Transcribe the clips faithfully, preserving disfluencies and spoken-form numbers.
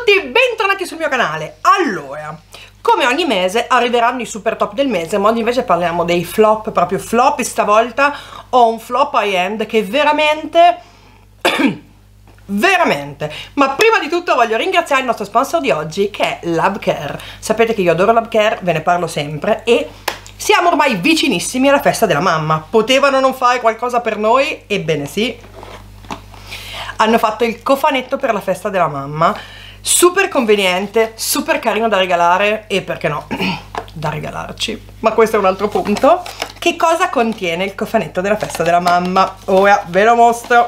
tutti, bentornati sul mio canale. Allora, come ogni mese arriveranno i super top del mese, ma oggi invece parliamo dei flop, proprio flop, e stavolta ho un flop high-end che veramente, veramente, ma prima di tutto voglio ringraziare il nostro sponsor di oggi, che è Labcare. Sapete che io adoro Labcare, ve ne parlo sempre, e siamo ormai vicinissimi alla festa della mamma. Potevano non fare qualcosa per noi? Ebbene sì. Hanno fatto il cofanetto per la festa della mamma, super conveniente, super carino da regalare e perché no, da regalarci, ma questo è un altro punto. Che cosa contiene il cofanetto della festa della mamma? Ora ve lo mostro.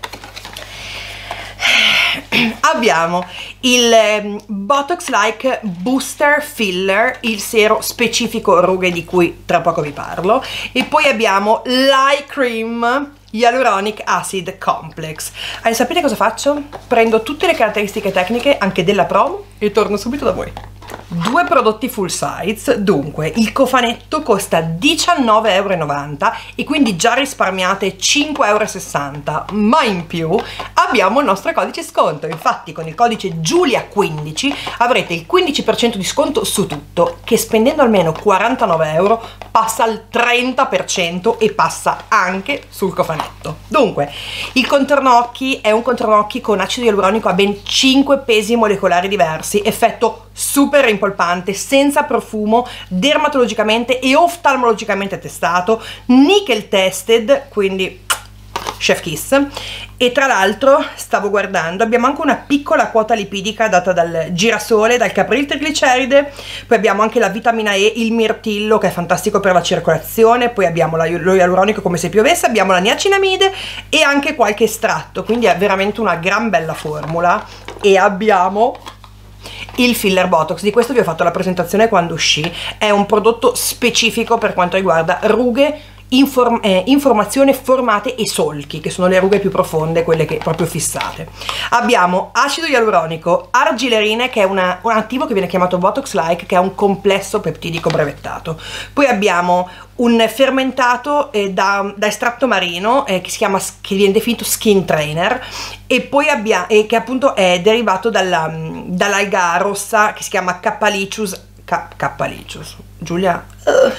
Abbiamo il eh, Botox Like Booster Filler, il sero specifico rughe di cui tra poco vi parlo, e poi abbiamo l'Eye Cream Hyaluronic Acid Complex. E sapete cosa faccio? Prendo tutte le caratteristiche tecniche anche della promo e torno subito da voi. Due prodotti full size. Dunque, il cofanetto costa diciannove e novanta euro e quindi già risparmiate cinque e sessanta euro, ma in più abbiamo il nostro codice sconto. Infatti con il codice Giulia quindici avrete il quindici per cento di sconto su tutto, che spendendo almeno quarantanove euro passa al trenta per cento e passa anche sul cofanetto. Dunque, il contorno occhi è un contorno occhi con acido ialuronico a ben cinque pesi molecolari diversi, effetto super impolpante, senza profumo, dermatologicamente e oftalmologicamente testato, nickel tested, quindi chef kiss. E tra l'altro stavo guardando, abbiamo anche una piccola quota lipidica data dal girasole, dal capril trigliceride, poi abbiamo anche la vitamina E, il mirtillo che è fantastico per la circolazione, poi abbiamo la, lo ialuronico come se piovesse, abbiamo la niacinamide e anche qualche estratto, quindi è veramente una gran bella formula. E abbiamo il filler Botox, di questo vi ho fatto la presentazione quando uscì, è un prodotto specifico per quanto riguarda rughe, Inform eh, informazione, formate e solchi, che sono le rughe più profonde, quelle che proprio fissate. Abbiamo acido ialuronico, argilerine, che è una, un attivo che viene chiamato Botox Like, che è un complesso peptidico brevettato. Poi abbiamo un fermentato eh, da, da estratto marino eh, che si chiama, che viene definito Skin Trainer, e poi abbiamo eh, che appunto è derivato dalla, dall'alga rossa che si chiama Cappalicius Cappalicius Giulia uh.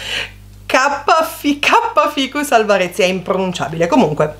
K Ficus alvarezia, è impronunciabile. Comunque,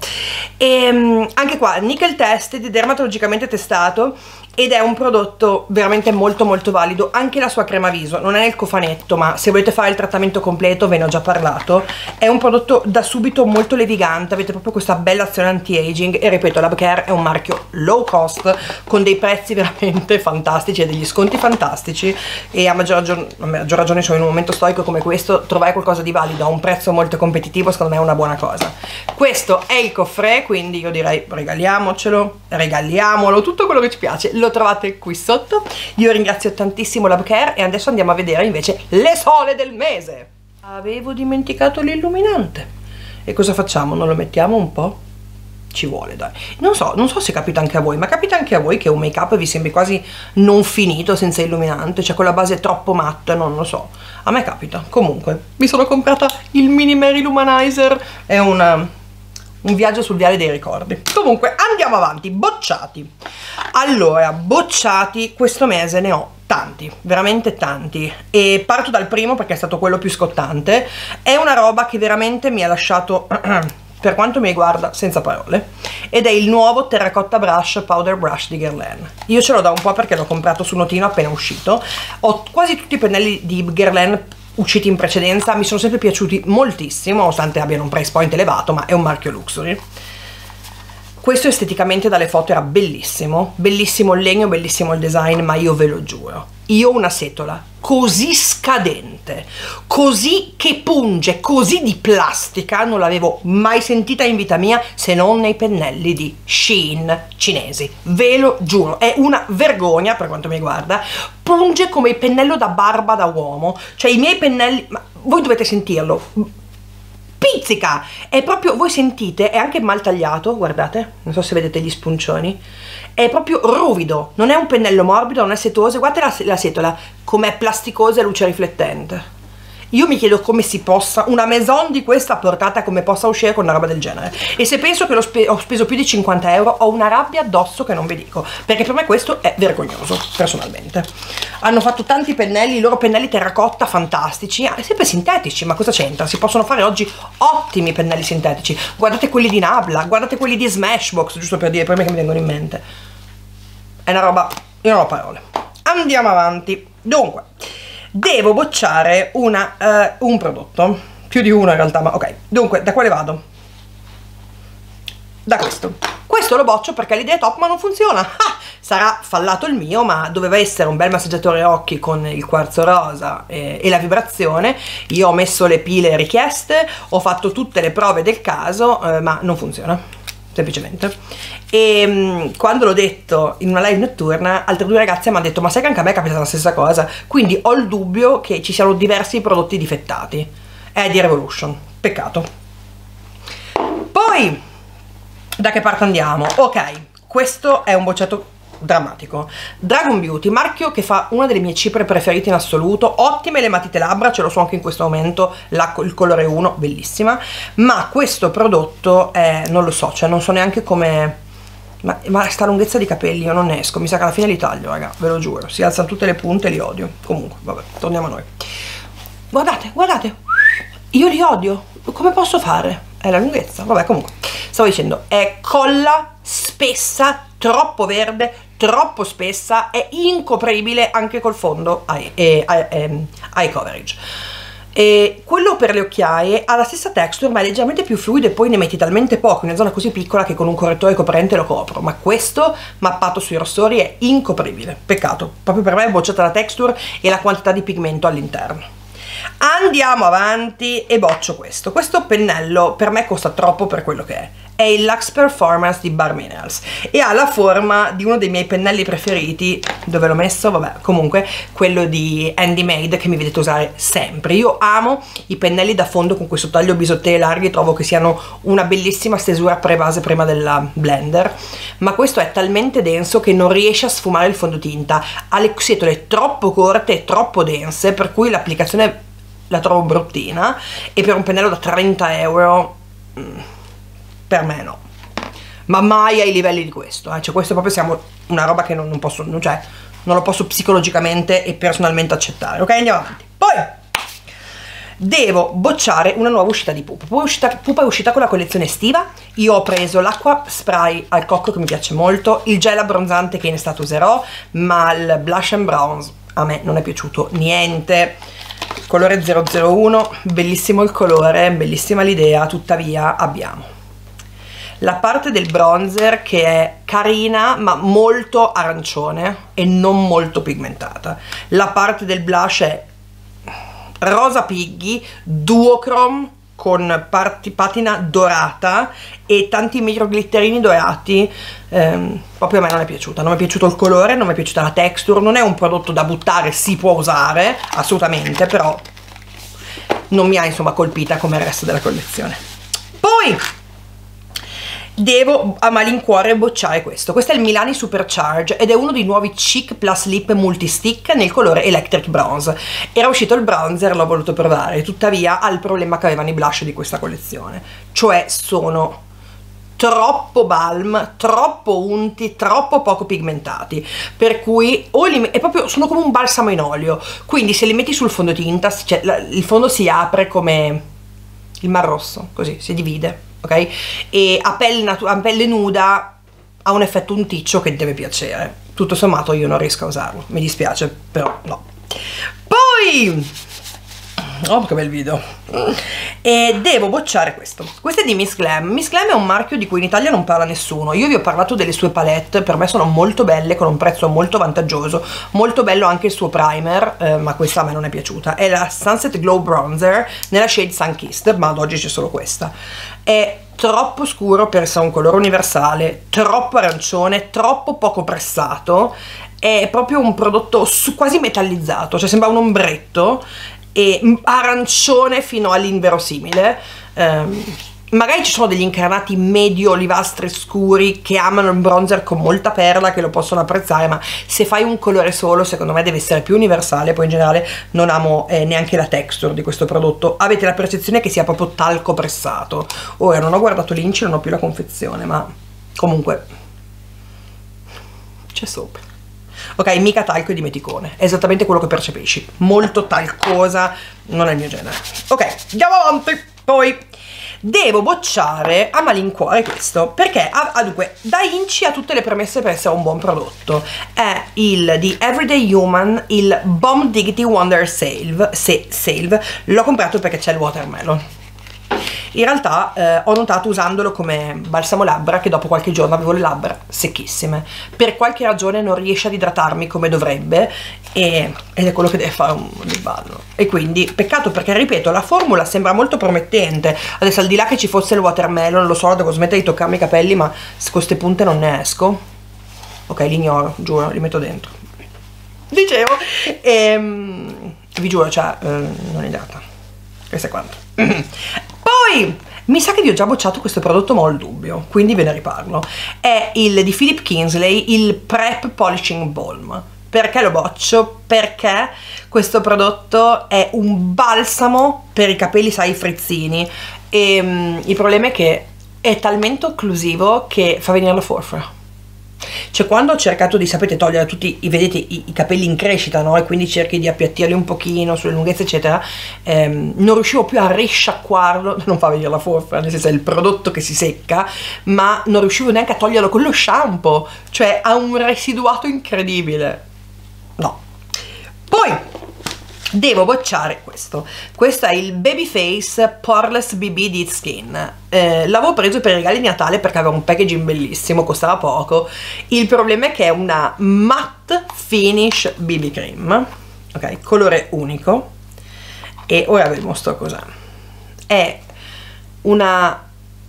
e, anche qua nickel tested, dermatologicamente testato, ed è un prodotto veramente molto molto valido. Anche la sua crema viso non è nel cofanetto, ma se volete fare il trattamento completo, ve ne ho già parlato, è un prodotto da subito molto levigante, avete proprio questa bella azione anti-aging. E ripeto, Labcare è un marchio low cost con dei prezzi veramente fantastici e degli sconti fantastici, e a maggior ragione, a maggior ragione cioè in un momento storico come questo, trovare qualcosa di valido a un prezzo molto competitivo secondo me è una buona cosa. Questo è il coffret, quindi io direi regaliamocelo, regaliamolo, tutto quello che ci piace lo trovate qui sotto. Io ringrazio tantissimo Labcare e adesso andiamo a vedere invece le sole del mese. Avevo dimenticato l'illuminante, e cosa facciamo? Non lo mettiamo un po'? Ci vuole, dai. Non so, non so se capita anche a voi, ma capita anche a voi che un make up vi sembri quasi non finito senza illuminante, cioè con la base troppo matta, non lo so. A me capita. Comunque, mi sono comprata il Mini Mary Luminizer, è una... un viaggio sul viale dei ricordi. Comunque andiamo avanti. Bocciati. Allora, bocciati questo mese ne ho tanti, veramente tanti, e parto dal primo perché è stato quello più scottante. È una roba che veramente mi ha lasciato per quanto mi riguarda senza parole, ed è il nuovo Terracotta Brush Powder Brush di Guerlain. Io ce l'ho da un po' perché l'ho comprato su Notino appena uscito. Ho quasi tutti i pennelli di Guerlain usciti in precedenza, mi sono sempre piaciuti moltissimo, nonostante abbiano un price point elevato, ma è un marchio luxury. Questo esteticamente dalle foto era bellissimo, bellissimo il legno, bellissimo il design, ma io ve lo giuro, io una setola così scadente, così che punge, così di plastica non l'avevo mai sentita in vita mia, se non nei pennelli di Shein cinesi, ve lo giuro, è una vergogna per quanto mi riguarda. Punge come il pennello da barba da uomo, cioè i miei pennelli, ma voi dovete sentirlo, pizzica, è proprio, voi sentite, è anche mal tagliato, guardate, non so se vedete gli spuncioni, è proprio ruvido, non è un pennello morbido, non è setoso, guardate la, la setola, com'è plasticosa e luce riflettente. Io mi chiedo come si possa, una maison di questa portata, come possa uscire con una roba del genere. E se penso che spe ho speso più di cinquanta euro, ho una rabbia addosso che non vi dico, perché per me questo è vergognoso, personalmente. Hanno fatto tanti pennelli, i loro pennelli terracotta fantastici, ah, sempre sintetici, ma cosa c'entra? Si possono fare oggi ottimi pennelli sintetici. Guardate quelli di Nabla, guardate quelli di Smashbox, giusto per dire, per me che mi vengono in mente. È una roba, io non ho parole. Andiamo avanti. Dunque, devo bocciare una, uh, un prodotto, più di uno in realtà, ma ok. Dunque, da quale vado? Da questo. Questo lo boccio perché l'idea è top ma non funziona. Ah, sarà fallato il mio, ma doveva essere un bel massaggiatore occhi con il quarzo rosa e, e la vibrazione. Io ho messo le pile richieste, ho fatto tutte le prove del caso, eh, ma non funziona, semplicemente. E mh, quando l'ho detto in una live notturna, altre due ragazze mi hanno detto: ma sai che anche a me è capitata la stessa cosa? Quindi ho il dubbio che ci siano diversi prodotti difettati. È di Revolution, peccato. Poi da che parte andiamo? Ok, questo è un bocciato drammatico. Dragon Beauty, marchio che fa una delle mie cipre preferite in assoluto, ottime le matite labbra, ce lo so anche in questo momento, la, il colore uno, bellissima, ma questo prodotto è, non lo so, cioè non so neanche come... Ma, ma sta lunghezza di capelli io non ne esco, mi sa che alla fine li taglio, raga, ve lo giuro, si alzano tutte le punte, li odio. Comunque, vabbè, torniamo a noi. Guardate, guardate, io li odio, come posso fare? È la lunghezza, vabbè, comunque, stavo dicendo, è colla spessa, troppo verde, troppo spessa, è incopribile anche col fondo eye, eye, eye, eye coverage. E quello per le occhiaie ha la stessa texture ma è leggermente più fluido e poi ne metti talmente poco in una zona così piccola che con un correttore coprente lo copro, ma questo mappato sui rossori è incopribile, peccato, proprio per me è bocciata la texture e la quantità di pigmento all'interno. Andiamo avanti e boccio questo. Questo pennello per me costa troppo per quello che è. È il Luxe Performance di Bare Minerals e ha la forma di uno dei miei pennelli preferiti. Dove l'ho messo? Vabbè, comunque quello di Handy Made che mi vedete usare sempre. Io amo i pennelli da fondo con questo taglio bisottè larghi, trovo che siano una bellissima stesura pre-base prima della blender, ma questo è talmente denso che non riesce a sfumare il fondotinta, ha le setole troppo corte e troppo dense, per cui l'applicazione la trovo bruttina e per un pennello da trenta euro mm, per me no, ma mai ai livelli di questo, eh. Cioè questo proprio siamo una roba che non, non posso, non, cioè, non lo posso psicologicamente e personalmente accettare. Ok, andiamo avanti. Poi devo bocciare una nuova uscita di Pupa. Pupa è uscita con la collezione estiva. Io ho preso l'acqua spray al cocco che mi piace molto, il gel abbronzante che in estate userò, ma il blush and bronze a me non è piaciuto niente. Colore zero zero uno, bellissimo il colore, bellissima l'idea, tuttavia abbiamo la parte del bronzer che è carina ma molto arancione e non molto pigmentata, la parte del blush è rosa piggy, duochrome con parti, patina dorata e tanti microglitterini dorati. ehm, proprio a me non è piaciuta, non mi è piaciuto il colore, non mi è piaciuta la texture, non è un prodotto da buttare, si può usare assolutamente, però non mi ha insomma colpita come il resto della collezione. Poi devo a malincuore bocciare questo. Questo è il Milani Supercharge ed è uno dei nuovi Cheek Plus Lip Multistick nel colore Electric Bronze. Era uscito il bronzer, l'ho voluto provare, tuttavia ha il problema che avevano i blush di questa collezione, cioè sono troppo balm, troppo unti, troppo poco pigmentati, per cui o li è proprio, sono come un balsamo in olio, quindi se li metti sul fondotinta, cioè, la, il fondo si apre come il Mar Rosso, così si divide, ok? E a pelle, a pelle nuda ha un effetto unticcio che deve piacere. Tutto sommato io non riesco a usarlo, mi dispiace, però no. Poi oh che bel video, e devo bocciare questo. Questo è di Miss Glam. Miss Glam è un marchio di cui in Italia non parla nessuno. Io vi ho parlato delle sue palette, per me sono molto belle, con un prezzo molto vantaggioso, molto bello anche il suo primer, eh, ma questa a me non è piaciuta. È la Sunset Glow Bronzer nella shade Sun Kissed, ma ad oggi c'è solo questa. È troppo scuro per essere un colore universale, troppo arancione, troppo poco pressato, è proprio un prodotto quasi metallizzato, cioè sembra un ombretto, e arancione fino all'inverosimile. ehm, magari ci sono degli incarnati medio olivastri scuri che amano il bronzer con molta perla, che lo possono apprezzare, ma se fai un colore solo secondo me deve essere più universale. Poi in generale non amo eh, neanche la texture di questo prodotto, avete la percezione che sia proprio talco pressato. Ora non ho guardato l'inci, non ho più la confezione, ma comunque c'è sopra. Ok, mica talco e dimeticone, è esattamente quello che percepisci, molto talcosa, non è il mio genere. Ok, andiamo avanti. Poi devo bocciare a malincuore questo, perché ha, ha dunque, da Inci ha tutte le premesse per essere un buon prodotto. È il di Everyday Human, il Bomb Diggity Wonder Salve, se, Salve. L'ho comprato perché c'è il watermelon. In realtà eh, ho notato usandolo come balsamo labbra che dopo qualche giorno avevo le labbra secchissime. Per qualche ragione non riesce ad idratarmi come dovrebbe e, ed è quello che deve fare un lip balm. E quindi peccato, perché ripeto, la formula sembra molto promettente. Adesso al di là che ci fosse il watermelon, lo so, devo smettere di toccarmi i capelli, ma con queste punte non ne esco. Ok, li ignoro, giuro, li metto dentro. Dicevo, e, vi giuro, cioè, eh, non idrata. Questo è quanto. Poi mi sa che vi ho già bocciato questo prodotto, ma ho il dubbio, quindi ve ne riparlo. È il di Philip Kingsley, il Prep Polishing Balm. Perché lo boccio? Perché questo prodotto è un balsamo per i capelli, sai, frizzini, e um, il problema è che è talmente occlusivo che fa venire la forfora. Cioè, quando ho cercato di, sapete, togliere tutti i, vedete, i, i capelli in crescita, no? E quindi cerchi di appiattirli un pochino sulle lunghezze eccetera, ehm, non riuscivo più a risciacquarlo, non fa venire la forfora, nel senso è il prodotto che si secca, ma non riuscivo neanche a toglierlo con lo shampoo, cioè ha un residuato incredibile. No. Poi devo bocciare questo. Questo è il Babyface Poreless B B Deep Skin. Eh, l'avevo preso per i regali di Natale perché aveva un packaging bellissimo, costava poco. Il problema è che è una matte finish B B cream, ok, colore unico, e ora vi mostro cos'è. È una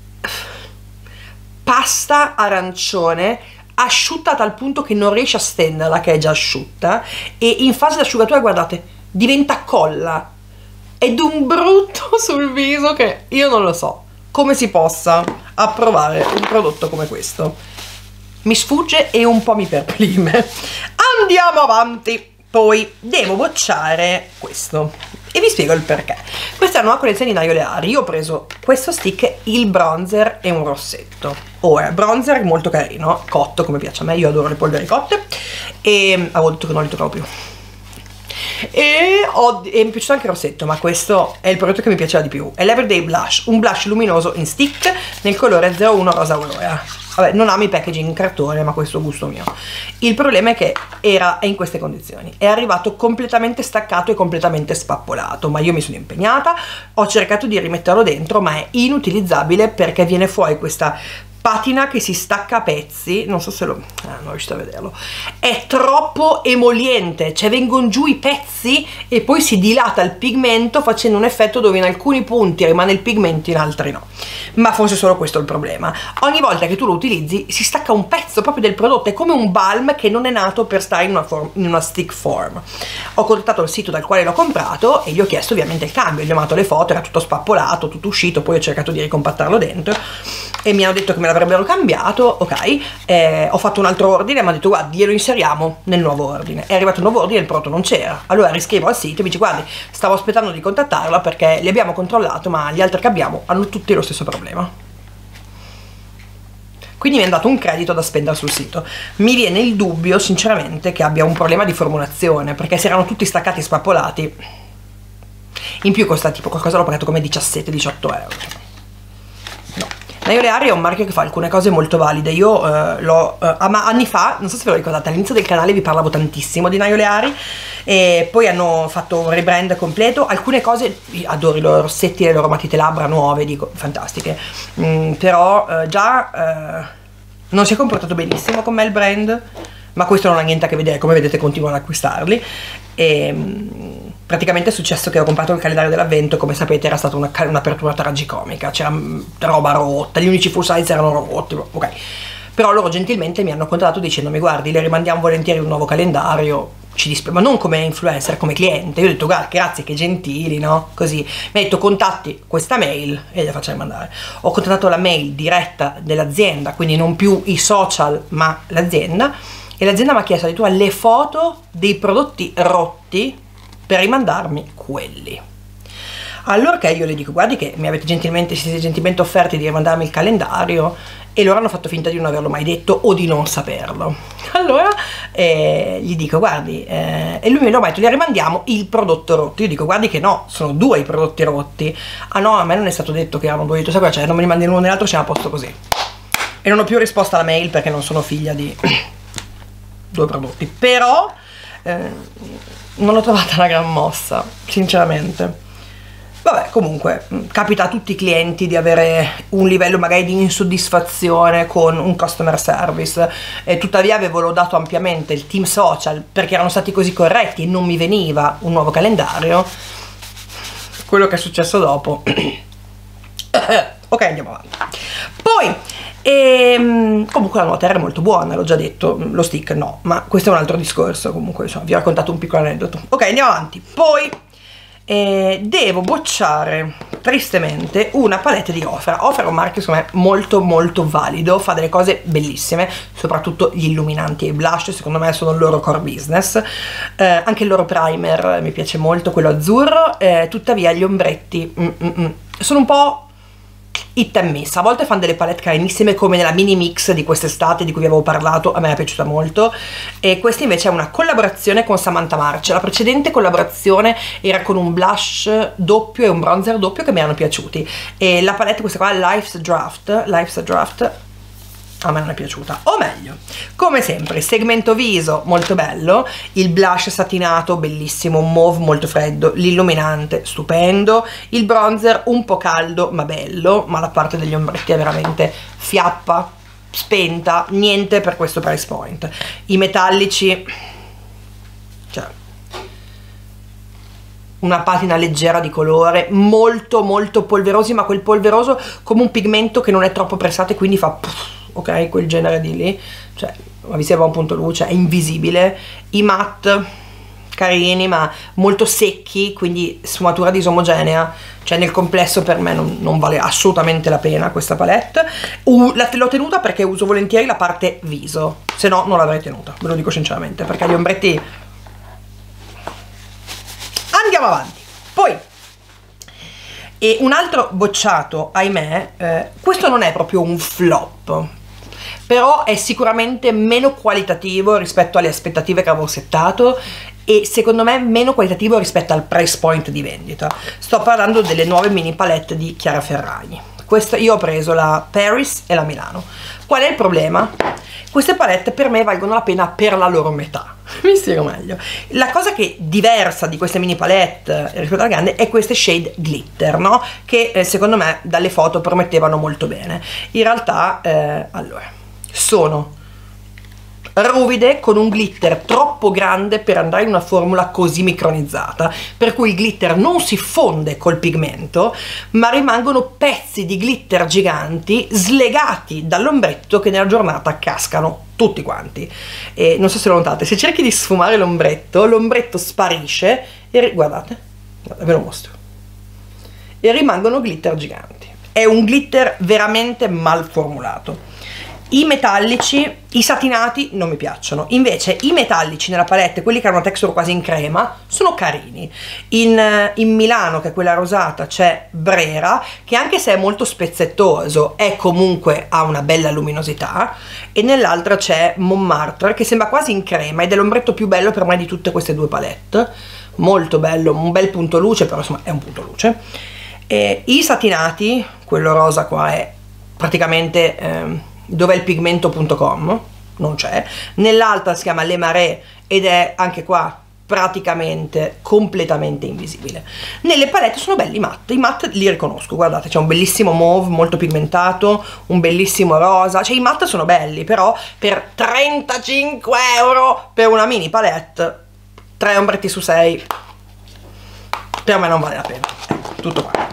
pasta arancione asciutta a tal punto che non riesce a stenderla, che è già asciutta, e in fase di asciugatura, guardate, diventa colla ed un brutto sul viso che io non lo so come si possa approvare un prodotto come questo. Mi sfugge e un po' mi perplime. Andiamo avanti. Poi devo bocciare questo e vi spiego il perché. Questa è una nuova collezione di Naio Leari. Io ho preso questo stick, il bronzer e un rossetto. Ora, bronzer molto carino, cotto come piace a me, io adoro le polveri cotte, e avevo detto che non li toccavo più. E, ho, e mi è piaciuto anche il rossetto, ma questo è il prodotto che mi piaceva di più. È l'Everyday Blush, un blush luminoso in stick nel colore zero uno rosa aurora. Vabbè, non amo i packaging in cartone, ma questo è gusto mio. Il problema è che era è in queste condizioni, è arrivato completamente staccato e completamente spappolato, ma io mi sono impegnata, ho cercato di rimetterlo dentro, ma è inutilizzabile perché viene fuori questa patina che si stacca a pezzi. Non so se lo... Eh, non riuscite a vederlo. È troppo emoliente, cioè vengono giù i pezzi e poi si dilata il pigmento facendo un effetto dove in alcuni punti rimane il pigmento, in altri no. Ma forse solo questo è il problema. Ogni volta che tu lo utilizzi si stacca un pezzo proprio del prodotto, è come un balm che non è nato per stare in una, form, in una stick form. Ho contattato il sito dal quale l'ho comprato e gli ho chiesto ovviamente il cambio, gli ho mandato le foto, era tutto spappolato, tutto uscito, poi ho cercato di ricompattarlo dentro e mi hanno detto che me l'avrebbero cambiato. Ok, eh, ho fatto un altro ordine e mi hanno detto guardi, glielo inseriamo nel nuovo ordine. È arrivato il nuovo ordine e il prodotto non c'era, allora riscrivo al sito e mi dice guardi, stavo aspettando di contattarla perché li abbiamo controllato ma gli altri che abbiamo hanno tutti lo stesso problema. Quindi mi hanno dato un credito da spendere sul sito. Mi viene il dubbio sinceramente che abbia un problema di formulazione, perché se erano tutti staccati e spappolati, in più costa tipo qualcosa, l'ho pagato come diciassette diciotto euro. No. Naio Leari è un marchio che fa alcune cose molto valide. Io eh, l'ho eh, anni fa, non so se ve lo ricordate, all'inizio del canale vi parlavo tantissimo di Naio Leari e poi hanno fatto un rebrand completo. Alcune cose, adoro i loro rossetti, le loro matite labbra nuove, dico, fantastiche, mm, però eh, già eh, non si è comportato benissimo con me il brand, ma questo non ha niente a che vedere, come vedete continuo ad acquistarli e mm, praticamente è successo che ho comprato il calendario dell'avvento, come sapete era stata un'apertura tragicomica, c'era roba rotta, gli unici full size erano rotti, ok. Però loro gentilmente mi hanno contattato dicendomi guardi, le rimandiamo volentieri un nuovo calendario, ci dispiace, ma non come influencer, come cliente. Io ho detto guarda, grazie, che gentili, no? Così mi ha detto contatti questa mail e gliela facciamo mandare. Ho contattato la mail diretta dell'azienda, quindi non più i social ma l'azienda, e l'azienda mi ha chiesto addirittura le foto dei prodotti rotti per rimandarmi quelli. Allora che io le dico guardi che mi avete gentilmente, siete gentilmente offerti di rimandarmi il calendario, e loro hanno fatto finta di non averlo mai detto o di non saperlo. Allora eh, gli dico guardi, eh, e lui mi ha detto gli rimandiamo il prodotto rotto. Io dico guardi che no, sono due i prodotti rotti. Ah no, a me non è stato detto che erano due. Io dico, sai cosa c'è, non me li mandi l'uno nell'altro, siamo a posto così. E non ho più risposto alla mail perché non sono figlia di due prodotti, però eh, non l'ho trovata una gran mossa, sinceramente. Vabbè, comunque capita a tutti i clienti di avere un livello magari di insoddisfazione con un customer service, e tuttavia avevo lodato ampiamente il team social perché erano stati così corretti e non mi veniva un nuovo calendario. Quello che è successo dopo ok, andiamo avanti. Poi e, comunque la nuova terra è molto buona, l'ho già detto, lo stick no, ma questo è un altro discorso. Comunque insomma, vi ho raccontato un piccolo aneddoto. Ok, andiamo avanti. Poi Eh, devo bocciare tristemente una palette di Ofra. Ofra è un marchio secondo me molto molto valido, fa delle cose bellissime, soprattutto gli illuminanti e i blush secondo me sono il loro core business. Eh, anche il loro primer mi piace molto, quello azzurro, eh, tuttavia gli ombretti mm, mm, mm, sono un po' hit and miss. A volte fanno delle palette carinissime come nella mini mix di quest'estate di cui vi avevo parlato, a me è piaciuta molto, e questa invece è una collaborazione con Samantha March. La precedente collaborazione era con un blush doppio e un bronzer doppio che mi erano piaciuti, e la palette questa qua, Life's Draft, Life's Draft a me non è piaciuta. O meglio, come sempre, segmento viso molto bello, il blush satinato bellissimo, un mauve molto freddo, l'illuminante stupendo, il bronzer un po' caldo ma bello, ma la parte degli ombretti è veramente fiappa, spenta, niente per questo price point. I metallici, cioè una patina leggera di colore, molto molto polverosi, ma quel polveroso come un pigmento che non è troppo pressato e quindi fa puff, ok, quel genere di lì, cioè vi serve un punto luce, è invisibile. I matte carini ma molto secchi, quindi sfumatura disomogenea, cioè nel complesso per me non, non vale assolutamente la pena questa palette. Uh, l'ho tenuta perché uso volentieri la parte viso, se no non l'avrei tenuta, ve lo dico sinceramente, perché gli ombretti. Andiamo avanti. Poi e un altro bocciato, ahimè, eh, questo non è proprio un flop, però è sicuramente meno qualitativo rispetto alle aspettative che avevo settato, e secondo me meno qualitativo rispetto al price point di vendita. Sto parlando delle nuove mini palette di Chiara Ferragni. Questa, io ho preso la Paris e la Milano. Qual è il problema? Queste palette per me valgono la pena per la loro metà. Mi spiego meglio. La cosa che è diversa di queste mini palette rispetto alla grande è queste shade glitter, no? Che eh, secondo me dalle foto promettevano molto bene. In realtà, eh, allora, sono ruvide con un glitter troppo grande per andare in una formula così micronizzata, per cui il glitter non si fonde col pigmento, ma rimangono pezzi di glitter giganti slegati dall'ombretto che nella giornata cascano tutti quanti. E non so se lo notate, se cerchi di sfumare l'ombretto, l'ombretto sparisce e guardate, guardate, ve lo mostro, e rimangono glitter giganti. È un glitter veramente mal formulato. I metallici, i satinati non mi piacciono, invece i metallici nella palette, quelli che hanno una texture quasi in crema, sono carini. In, in Milano, che è quella rosata, c'è Brera, che anche se è molto spezzettoso è comunque ha una bella luminosità, e nell'altra c'è Montmartre, che sembra quasi in crema ed è l'ombretto più bello per me di tutte queste due palette. Molto bello, un bel punto luce, però insomma è un punto luce. E i satinati, quello rosa qua è praticamente eh, dov'è il pigmento punto com, non c'è. Nell'altra si chiama Le Marais ed è anche qua praticamente completamente invisibile. Nelle palette sono belli i matte, i matte li riconosco, guardate, c'è un bellissimo mauve molto pigmentato, un bellissimo rosa, cioè i matte sono belli, però per trentacinque euro per una mini palette, tre ombretti su sei, per me non vale la pena. Ecco, tutto qua.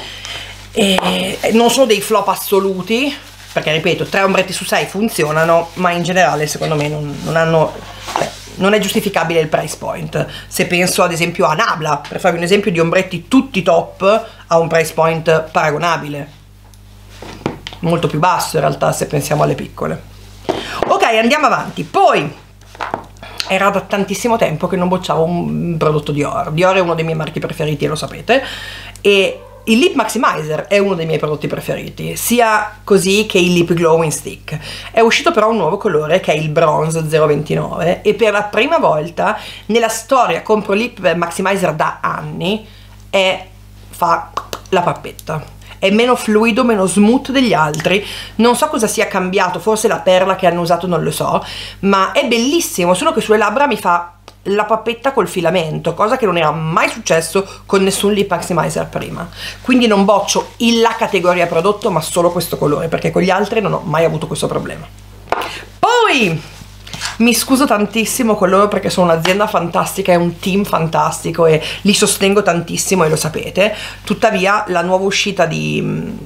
E non sono dei flop assoluti, perché ripeto, tre ombretti su sei funzionano, ma in generale secondo me non, non hanno, beh, non è giustificabile il price point. Se penso ad esempio a Nabla, per farvi un esempio di ombretti tutti top, ha un price point paragonabile, molto più basso in realtà se pensiamo alle piccole. Ok, andiamo avanti. Poi era da tantissimo tempo che non bocciavo un prodotto Dior. Dior è uno dei miei marchi preferiti e lo sapete, e il Lip Maximizer è uno dei miei prodotti preferiti, sia così che il Lip Glowing Stick. È uscito però un nuovo colore che è il Bronze zero ventinove, e per la prima volta nella storia compro Lip Maximizer da anni e fa la pappetta. È meno fluido, meno smooth degli altri, non so cosa sia cambiato, forse la perla che hanno usato, non lo so, ma è bellissimo, solo che sulle labbra mi fa la pappetta col filamento, cosa che non era mai successo con nessun Lip Maximizer prima. Quindi non boccio la categoria prodotto, ma solo questo colore, perché con gli altri non ho mai avuto questo problema. Poi mi scuso tantissimo con loro perché sono un'azienda fantastica e un team fantastico e li sostengo tantissimo e lo sapete. Tuttavia la nuova uscita di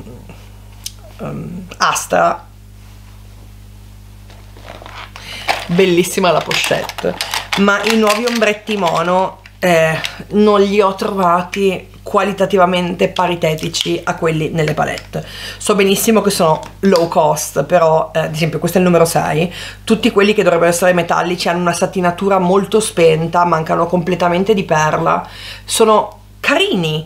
um, Astra, bellissima la pochette, ma i nuovi ombretti mono eh, non li ho trovati qualitativamente paritetici a quelli nelle palette. So benissimo che sono low cost, però eh, ad esempio questo è il numero sei, tutti quelli che dovrebbero essere metallici hanno una satinatura molto spenta, mancano completamente di perla, sono carini,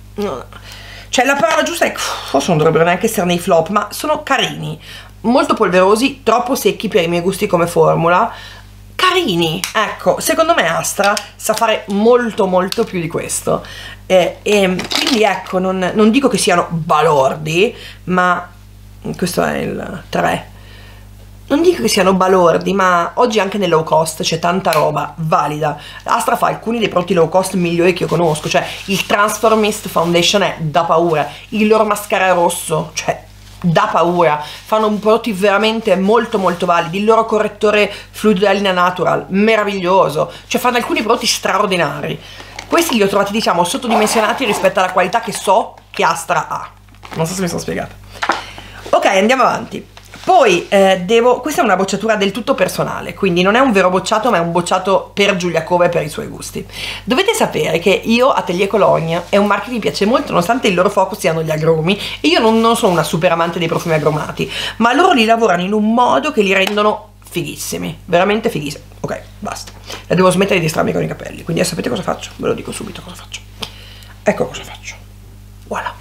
cioè la parola giusta è forse non dovrebbero neanche essere nei flop, ma sono carini, molto polverosi, troppo secchi per i miei gusti come formula, carini. Ecco, secondo me Astra sa fare molto molto più di questo, e, e quindi ecco, non, non dico che siano balordi, ma questo è il tre, non dico che siano balordi, ma oggi anche nel low cost c'è tanta roba valida. Astra fa alcuni dei prodotti low cost migliori che io conosco, cioè il Transformist Foundation è da paura, il loro mascara rosso, cioè da paura, fanno prodotti veramente molto molto validi, il loro correttore fluido da linea natural meraviglioso, cioè fanno alcuni prodotti straordinari. Questi li ho trovati diciamo sottodimensionati rispetto alla qualità che so che Astra ha, non so se mi sono spiegata. Ok, andiamo avanti. Poi eh, devo, questa è una bocciatura del tutto personale, quindi non è un vero bocciato, ma è un bocciato per Giulia Cove e per i suoi gusti. Dovete sapere che io, Atelier Cologne, è un marchio che mi piace molto, nonostante il loro focus siano gli agromi, e io non, non sono una super amante dei profumi agromati, ma loro li lavorano in un modo che li rendono fighissimi, veramente fighissimi. Ok, basta, la devo smettere di distrarmi con i capelli, quindi sapete cosa faccio? Ve lo dico subito cosa faccio. Ecco cosa faccio. Voilà.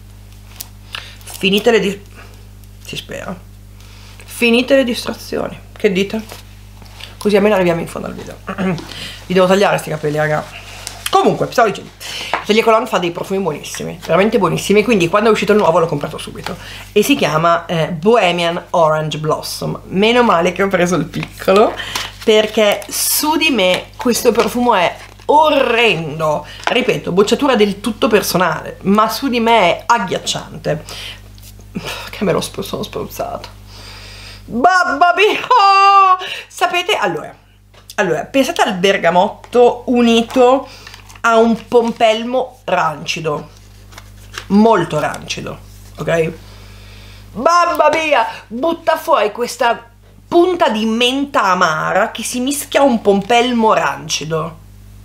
Finite le di... si spera. Finite le distrazioni, che dite? Così almeno arriviamo in fondo al video. Vi devo tagliare questi capelli, raga. Comunque, stavo dicendo, Atelier Cologne fa dei profumi buonissimi, veramente buonissimi, quindi quando è uscito il nuovo l'ho comprato subito. E si chiama eh, Bohemian Orange Blossom. Meno male che ho preso il piccolo, perché su di me questo profumo è orrendo. Ripeto, bocciatura del tutto personale, ma su di me è agghiacciante. Che me lo sp- sono spruzzato. Babba mia! Sapete, allora, allora, pensate al bergamotto unito a un pompelmo rancido, molto rancido, ok? Babba mia! Butta fuori questa punta di menta amara che si mischia a un pompelmo rancido.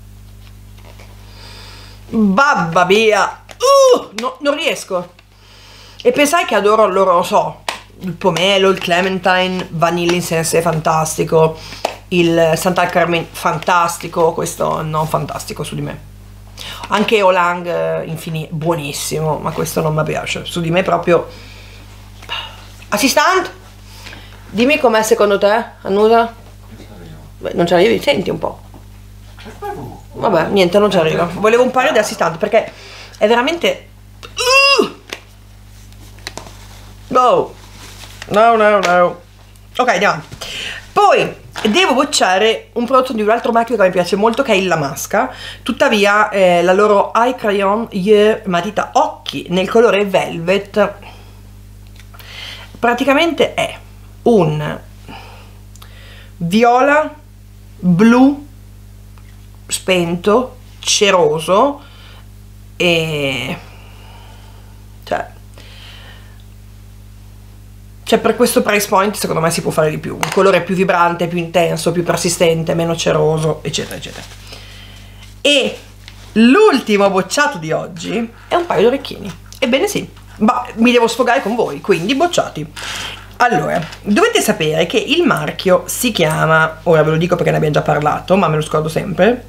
Babba mia! Uh, no, non riesco. E pensai che adoro, loro lo so, il pomelo, il clementine, vanilla incense fantastico, il Santal Carmen fantastico, questo non fantastico su di me. Anche Olang infinito, buonissimo, ma questo non mi piace, su di me proprio. Assistant, dimmi com'è secondo te, Annusa? Beh, non ci arrivi, senti un po'. Vabbè, niente, non ci arrivo. Volevo un paio di assistant perché è veramente... Uh! No! No, no, no. Ok, andiamo. Poi devo bocciare un prodotto di un altro marchio che mi piace molto, che è il La Masca. Tuttavia eh, la loro Eye Crayon Yeux matita occhi nel colore Velvet praticamente è un viola blu spento, ceroso, e cioè cioè per questo price point secondo me si può fare di più, un colore più vibrante, più intenso, più persistente, meno ceroso, eccetera eccetera. E l'ultimo bocciato di oggi è un paio di orecchini. Ebbene sì, ma mi devo sfogare con voi, quindi bocciati. Allora, dovete sapere che il marchio si chiama, ora ve lo dico perché ne abbiamo già parlato, ma me lo scordo sempre,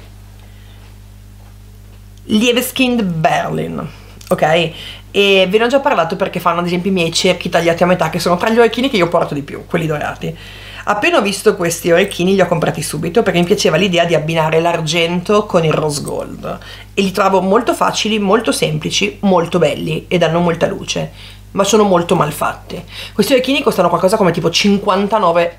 Libeskind Berlin, ok? E ve ne ho già parlato perché fanno ad esempio i miei cerchi tagliati a metà, che sono tra gli orecchini che io porto di più, quelli dorati. Appena ho visto questi orecchini li ho comprati subito perché mi piaceva l'idea di abbinare l'argento con il rose gold e li trovo molto facili, molto semplici, molto belli e danno molta luce, ma sono molto mal fatti. Questi orecchini costano qualcosa come tipo cinquantanove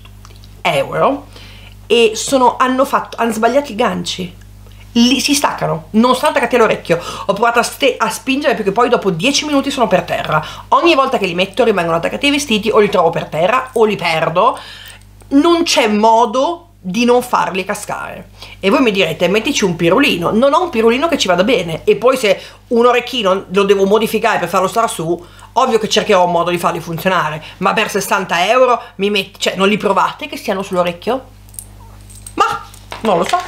euro e sono, hanno, fatto, hanno sbagliato i ganci, li, si staccano, non stanno attaccati all'orecchio. Ho provato a, ste, a spingere perché poi dopo dieci minuti sono per terra. Ogni volta che li metto rimangono attaccati ai vestiti, o li trovo per terra o li perdo. Non c'è modo di non farli cascare. E voi mi direte, mettici un pirulino. Non ho un pirulino che ci vada bene, e poi se un orecchino lo devo modificare per farlo stare su, ovvio che cercherò un modo di farli funzionare, ma per sessanta euro mi metti, cioè non li provate che stiano sull'orecchio? Ma non lo so.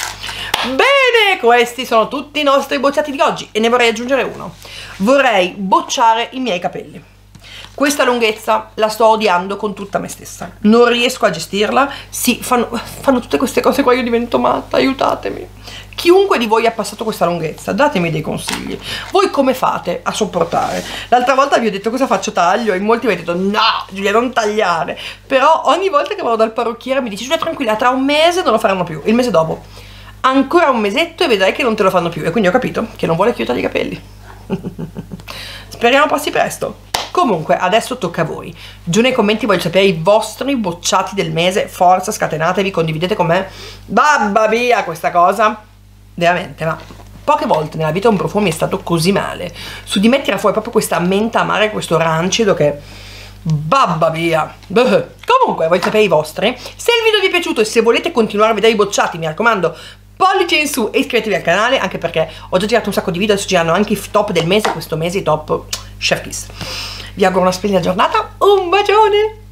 Bene, questi sono tutti i nostri bocciati di oggi e ne vorrei aggiungere uno. Vorrei bocciare i miei capelli. Questa lunghezza la sto odiando con tutta me stessa, non riesco a gestirla. Sì, fanno, fanno tutte queste cose qua, io divento matta, aiutatemi. Chiunque di voi ha passato questa lunghezza, datemi dei consigli. Voi come fate a sopportare? L'altra volta vi ho detto cosa faccio, taglio, e molti mi hanno detto no Giulia, non tagliare. Però ogni volta che vado dal parrucchiere mi dice Giulia tranquilla, tra un mese non lo faranno più. Il mese dopo ancora un mesetto e vedrai che non te lo fanno più. E quindi ho capito che non vuole che io tagli i capelli. Speriamo passi presto. Comunque adesso tocca a voi. Giù nei commenti voglio sapere i vostri bocciati del mese. Forza, scatenatevi, condividete con me. Babba via questa cosa. Veramente, ma poche volte nella vita un profumo mi è stato così male. Su di me tira fuori proprio questa menta amara e questo rancido che... babba via. Beh. Comunque voglio sapere i vostri. Se il video vi è piaciuto e se volete continuare a vedere i bocciati, mi raccomando, pollice in su e iscrivetevi al canale, anche perché ho già girato un sacco di video, adesso girano anche i top del mese, questo mese i top chef kiss. Vi auguro una splendida giornata, un bacione!